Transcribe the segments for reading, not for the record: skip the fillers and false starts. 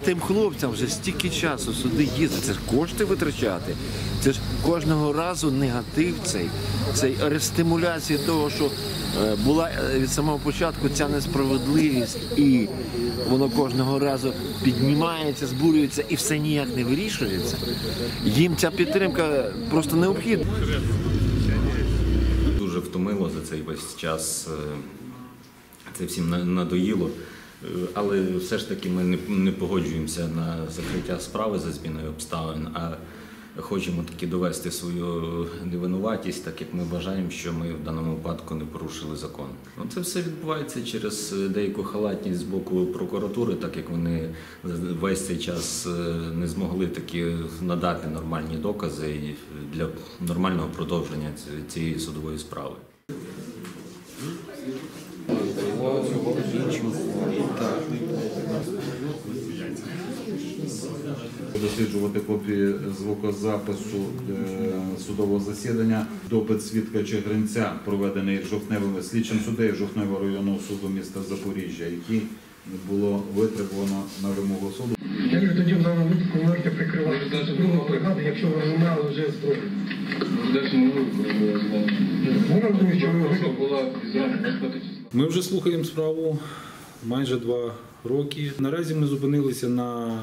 тим хлопцям вже стільки часу сюди їздити, це ж кошти витрачати. Це ж кожного разу негатив цей рестимуляція того, що була від самого початку ця несправедливість, і воно кожного разу піднімається, збурюється і все ніяк не вирішується. Їм ця підтримка просто необхідна. Дуже втомило за цей весь час, це всім надоїло, але все ж таки ми не погоджуємося на закриття справи за зміною обставин, а хочемо таки довести свою невинуватість, так як ми вважаємо, що ми в даному випадку не порушили закон. Це все відбувається через деяку халатність з боку прокуратури, так як вони весь цей час не змогли таки надати нормальні докази для нормального продовження цієї судової справи. Досліджувати копії звукозапису судового засідання. Допит свідка Чигринця, проведений жовтневим слідчим суддею Жовтневого районного суду міста Запоріжжя, який було витребувано на вимогу суду. Як тоді в даному випадку можете прикривати другу бригаду, якщо ви не мали вже зброю? Ми вже слухаємо справу майже 2 роки. Наразі ми зупинилися на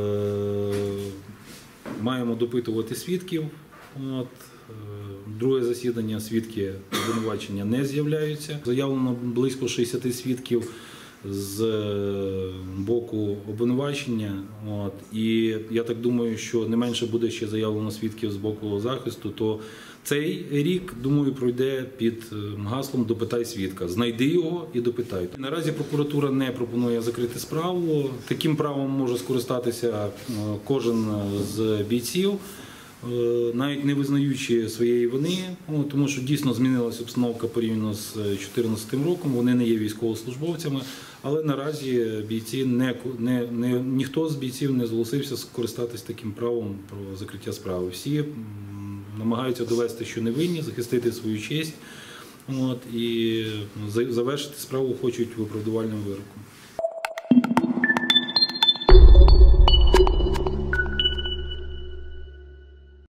маємо допитувати свідків. Друге засідання свідки обвинувачення не з'являються. Заявлено близько 60 свідків з боку обвинувачення. І я так думаю, що не менше буде ще заявлено свідків з боку захисту, то цей рік, думаю, пройде під гаслом «Допитай свідка». Знайди його і допитай. Наразі прокуратура не пропонує закрити справу. Таким правом може скористатися кожен з бійців, навіть не визнаючи своєї вини, тому що дійсно змінилася обстановка порівняно з 2014 роком, вони не є військовослужбовцями, але наразі бійці ніхто з бійців не зголосився скористатися таким правом про закриття справи. Всі намагаються довести, що не винні, захистити свою честь і завершити справу хочуть виправдувальним вироком.